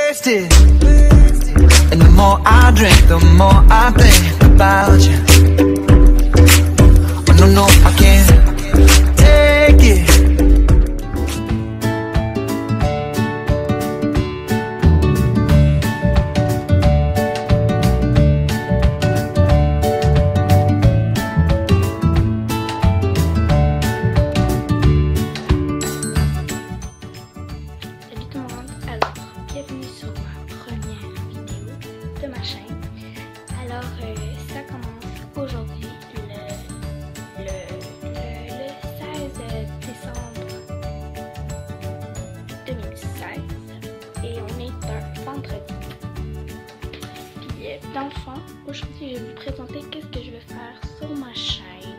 wasted. And the more I drink, the more I think about you. Oh, no, I can't take it. Salut tout le monde, alors bienvenue sur ma première vidéo de ma chaîne. Alors ça commence aujourd'hui le 16 décembre 2016 et on est un vendredi. Puis dans le fond, aujourd'hui je vais vous présenter qu'est-ce que je vais faire sur ma chaîne.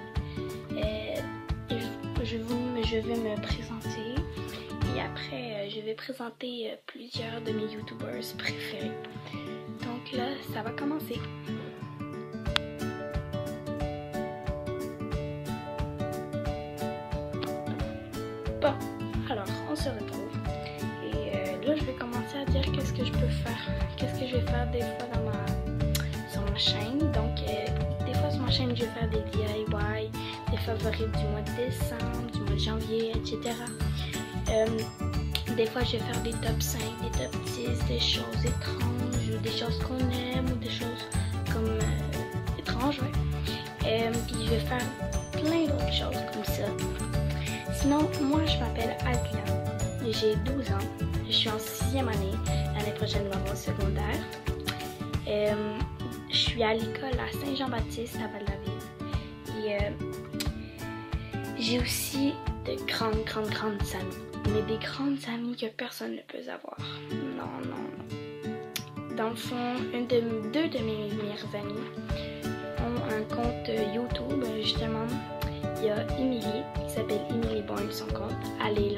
Je vais me présenter. Et après, je vais présenter plusieurs de mes youtubeurs préférés. Donc là, ça va commencer. Bon, alors on se retrouve. Et là, je vais commencer à dire qu'est-ce que je peux faire. Qu'est-ce que je vais faire des fois sur ma chaîne. Donc, des fois sur ma chaîne, je vais faire des DIY, des favorites du mois de décembre, du mois de janvier, etc. Des fois je vais faire des top 5, des top 10, des choses étranges ou des choses qu'on aime ou des choses comme étranges, ouais. Puis je vais faire plein d'autres choses comme ça. Sinon, moi je m'appelle Adlia, j'ai 12 ans, je suis en 6e année, l'année prochaine je vais avoir au secondaire. Je suis à l'école à Saint-Jean-Baptiste à Val-David. Et j'ai aussi de grandes amies. Mais des grandes amies que personne ne peut avoir. Non. Dans le fond, deux de mes meilleures amies ont un compte YouTube, justement. Il y a Emily, qui s'appelle Emily Bourne, son compte. Allez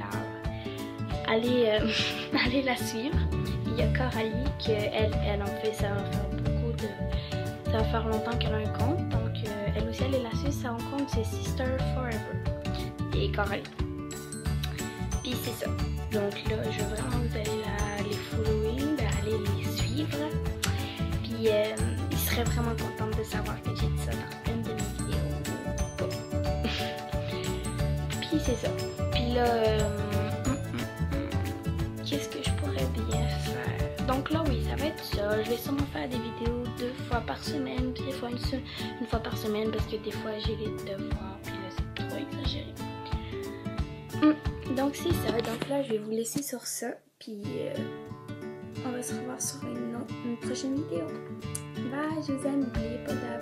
la suivre. Il y a Coralie, qui elle en fait, ça va faire longtemps qu'elle a un compte. Donc, elle aussi, allez la suivre. Son compte, c'est Sister Forever. Et Coralie. Puis c'est ça. Donc là, je veux vraiment vous allez les follower, aller les suivre. Puis ils seraient vraiment contents de savoir que j'ai dit ça dans une de mes vidéos. Puis c'est ça. Puis là, qu'est-ce que je pourrais bien faire? Donc là, oui, ça va être ça. Je vais sûrement faire des vidéos 2 fois par semaine, puis des fois une fois par semaine parce que des fois j'ai les devoirs, puis là c'est trop exagéré. Donc c'est ça, donc là je vais vous laisser sur ça, puis on va se revoir sur une prochaine vidéo. Bye, je vous aime, n'oubliez pas de